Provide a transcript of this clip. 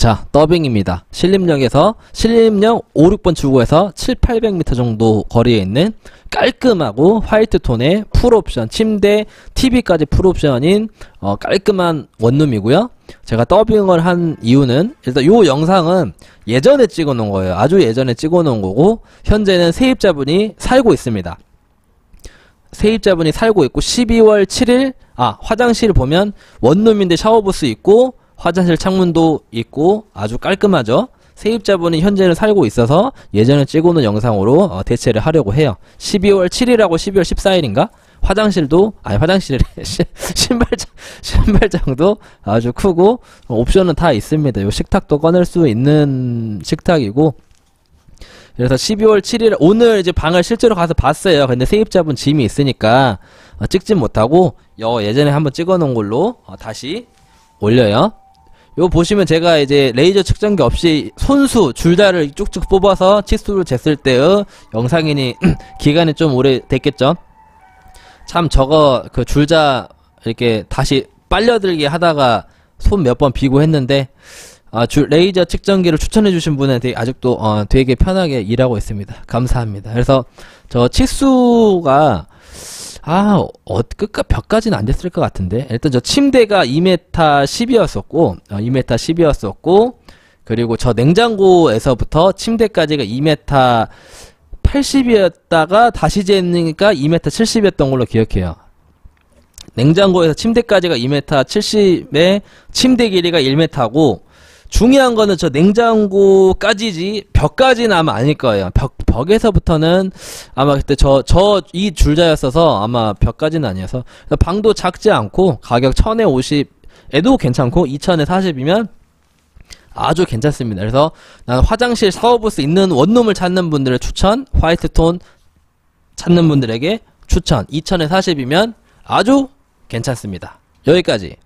자, 더빙입니다. 신림역에서 신림역 5, 6번 출구에서 7, 800m 정도 거리에 있는 깔끔하고 화이트 톤의 풀옵션, 침대, TV까지 풀옵션인 깔끔한 원룸이고요. 제가 더빙을 한 이유는 일단 요 영상은 예전에 찍어 놓은 거예요. 아주 예전에 찍어 놓은 거고 현재는 세입자분이 살고 있습니다. 세입자분이 살고 있고 12월 7일 화장실 보면 원룸인데 샤워부스 있고 화장실 창문도 있고 아주 깔끔하죠. 세입자분이 현재는 살고 있어서 예전에 찍어놓은 영상으로 대체를 하려고 해요. 12월 7일하고 12월 14일인가? 화장실도 화장실에 신발장도 아주 크고 옵션은 다 있습니다. 요 식탁도 꺼낼 수 있는 식탁이고, 그래서 12월 7일 오늘 이제 방을 실제로 가서 봤어요. 근데 세입자분 짐이 있으니까 찍진 못하고 예전에 한번 찍어놓은 걸로 다시 올려요. 요 보시면 제가 이제 레이저 측정기 없이 손수 줄자를 쭉쭉 뽑아서 치수를 쟀을 때의 영상이니 기간이 좀 오래 됐겠죠. 참 저거 그 줄자 이렇게 다시 빨려들게 하다가 손 몇 번 비고 했는데 레이저 측정기를 추천해 주신 분한테 아직도 되게 편하게 일하고 있습니다. 감사합니다. 그래서 저 치수가 끝까 벽까지는 안 됐을 것 같은데, 일단 저 침대가 2m 10이었었고 2m 10이었었고 그리고 저 냉장고에서부터 침대까지가 2m 80이었다가 다시 재니까 2m 70이었던 걸로 기억해요. 냉장고에서 침대까지가 2m 70에 침대 길이가 1m고 중요한 거는 저 냉장고까지지 벽까지는 아마 아닐 거예요. 벽에서부터는 아마 그때 이 줄자였어서 아마 벽까지는 아니어서 방도 작지 않고 가격 1000에 50에도 괜찮고 2000에 40이면 아주 괜찮습니다. 그래서 나는 화장실 샤워부스 있는 원룸을 찾는 분들을 추천, 화이트톤 찾는 분들에게 추천. 2000에 40이면 아주 괜찮습니다. 여기까지.